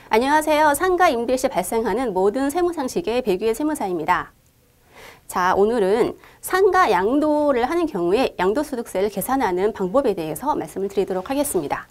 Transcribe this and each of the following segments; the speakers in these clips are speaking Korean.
안녕하세요. 상가 임대 시 발생하는 모든 세무상식의 배규의 세무사입니다. 자, 오늘은 상가 양도를 하는 경우에 양도소득세를 계산하는 방법에 대해서 말씀을 드리도록 하겠습니다.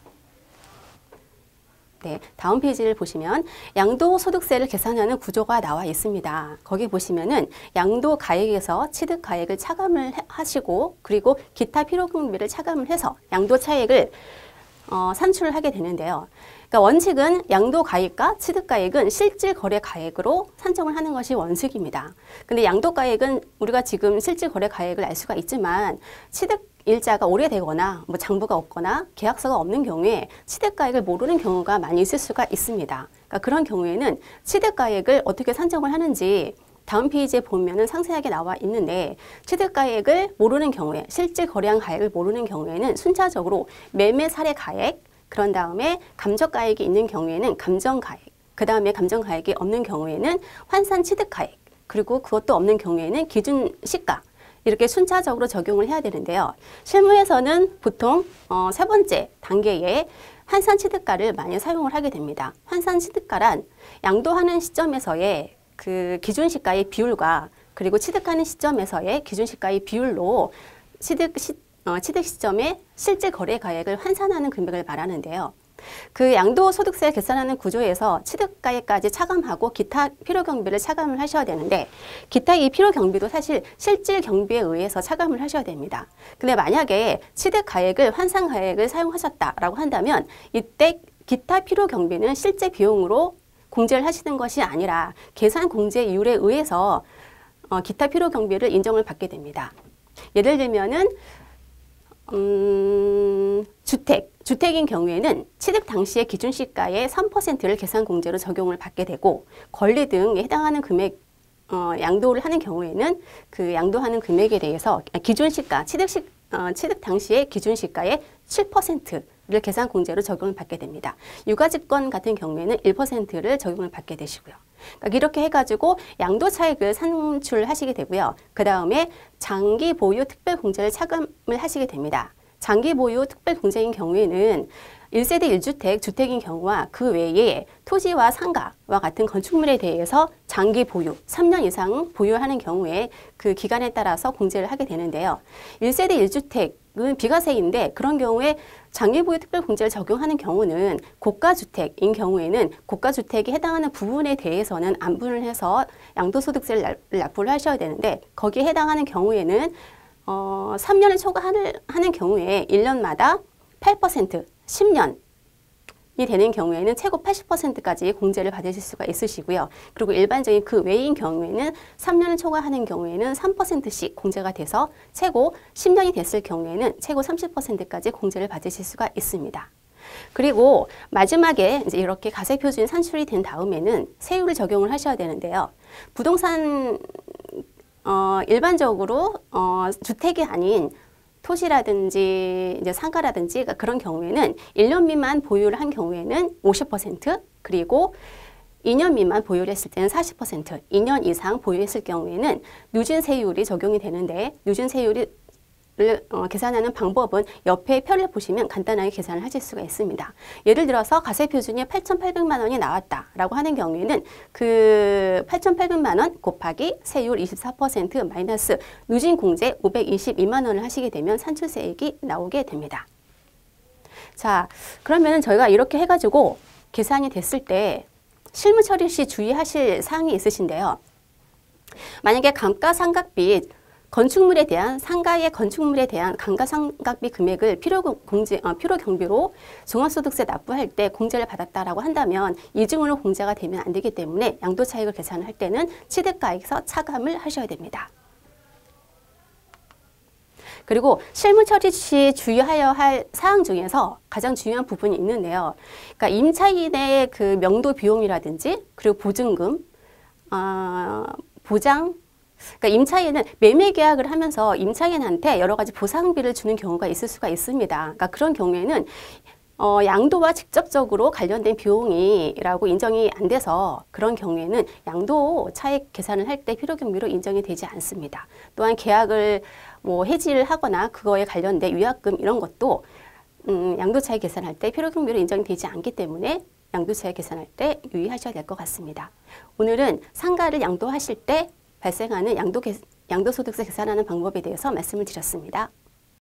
네, 다음 페이지를 보시면 양도소득세를 계산하는 구조가 나와 있습니다. 거기 보시면은 양도가액에서 취득가액을 차감을 하시고 그리고 기타 필요경비를 차감을 해서 양도차액을 산출하게 되는데요. 그러니까 원칙은 양도가액과 취득가액은 실질거래가액으로 산정을 하는 것이 원칙입니다. 근데 양도가액은 우리가 지금 실질거래가액을 알 수가 있지만 취득일자가 오래되거나 뭐 장부가 없거나 계약서가 없는 경우에 취득가액을 모르는 경우가 많이 있을 수가 있습니다. 그러니까 그런 경우에는 취득가액을 어떻게 산정을 하는지 다음 페이지에 보면은 상세하게 나와 있는데 취득가액을 모르는 경우에 실질 거래한 가액을 모르는 경우에는 순차적으로 매매 사례 가액 그런 다음에 감정가액이 있는 경우에는 감정가액 그 다음에 감정가액이 없는 경우에는 환산 취득가액 그리고 그것도 없는 경우에는 기준시가 이렇게 순차적으로 적용을 해야 되는데요. 실무에서는 보통 세 번째 단계에 환산 취득가를 많이 사용을 하게 됩니다. 환산 취득가란 양도하는 시점에서의 그 기준시가의 비율과 그리고 취득하는 시점에서의 기준시가의 비율로 취득 시점에 실제 거래 가액을 환산하는 금액을 말하는데요. 그 양도소득세 계산하는 구조에서 취득가액까지 차감하고 기타 필요경비를 차감을 하셔야 되는데 기타 이 필요경비도 사실 실질경비에 의해서 차감을 하셔야 됩니다. 근데 만약에 취득가액을 환산가액을 사용하셨다라고 한다면 이때 기타 필요경비는 실제 비용으로 공제를 하시는 것이 아니라 계산 공제 이율에 의해서 기타 필요 경비를 인정을 받게 됩니다. 예를 들면은 주택인 경우에는 취득 당시의 기준시가의 3%를 계산 공제로 적용을 받게 되고 권리 등에 해당하는 금액 양도를 하는 경우에는 그 양도하는 금액에 대해서 기준시가 취득 당시의 기준시가의 7%를 계산 공제로 적용을 받게 됩니다. 유가집권 같은 경우에는 1%를 적용을 받게 되시고요. 그러니까 이렇게 해가지고 양도 차익을 산출하시게 되고요. 그 다음에 장기 보유 특별 공제를 차감을 하시게 됩니다. 장기 보유 특별 공제인 경우에는 1세대 1주택 주택인 경우와 그 외에 토지와 상가와 같은 건축물에 대해서 장기 보유, 3년 이상 보유하는 경우에 그 기간에 따라서 공제를 하게 되는데요. 1세대 1주택은 비과세인데 그런 경우에 장기 보유 특별 공제를 적용하는 경우는 고가주택인 경우에는 고가주택에 해당하는 부분에 대해서는 안분을 해서 양도소득세를 납부를 하셔야 되는데 거기에 해당하는 경우에는 3년을 초과하는 경우에 1년마다 8%, 10년이 되는 경우에는 최고 80%까지 공제를 받으실 수가 있으시고요. 그리고 일반적인 그 외인 경우에는 3년을 초과하는 경우에는 3%씩 공제가 돼서 최고 10년이 됐을 경우에는 최고 30%까지 공제를 받으실 수가 있습니다. 그리고 마지막에 이제 이렇게 가세표준이 산출이 된 다음에는 세율을 적용을 하셔야 되는데요. 부동산 일반적으로 주택이 아닌 토지라든지 이제 상가라든지 그런 경우에는 1년 미만 보유를 한 경우에는 50% 그리고 2년 미만 보유를 했을 때는 40%, 2년 이상 보유했을 경우에는 누진세율이 적용이 되는데 누진세율을 계산하는 방법은 옆에 표를 보시면 간단하게 계산을 하실 수가 있습니다. 예를 들어서 가세표준이 8,800만 원이 나왔다라고 하는 경우에는 그 8,800만 원 곱하기 세율 24% 마이너스 누진공제 522만 원을 하시게 되면 산출세액이 나오게 됩니다. 자, 그러면 저희가 이렇게 해가지고 계산이 됐을 때 실무 처리 시 주의하실 사항이 있으신데요. 만약에 감가상각비 건축물에 대한 상가의 건축물에 대한 감가상각비 금액을 필요경비로 종합소득세 납부할 때 공제를 받았다라고 한다면 이중으로 공제가 되면 안 되기 때문에 양도차익을 계산할 때는 취득가액에서 차감을 하셔야 됩니다. 그리고 실무 처리 시 주의하여야 할 사항 중에서 가장 중요한 부분이 있는데요. 그러니까 임차인의 그 명도 비용이라든지 그리고 보증금, 보장 그러니까 임차인은 매매 계약을 하면서 임차인한테 여러 가지 보상비를 주는 경우가 있을 수가 있습니다. 그러니까 그런 경우에는 양도와 직접적으로 관련된 비용이라고 인정이 안 돼서 그런 경우에는 양도 차익 계산을 할 때 필요경비로 인정이 되지 않습니다. 또한 계약을 뭐 해지를 하거나 그거에 관련된 위약금 이런 것도 양도 차익 계산할 때 필요경비로 인정이 되지 않기 때문에 양도세 계산할 때 유의하셔야 될 것 같습니다. 오늘은 상가를 양도하실 때 발생하는 양도소득세 계산하는 방법에 대해서 말씀을 드렸습니다.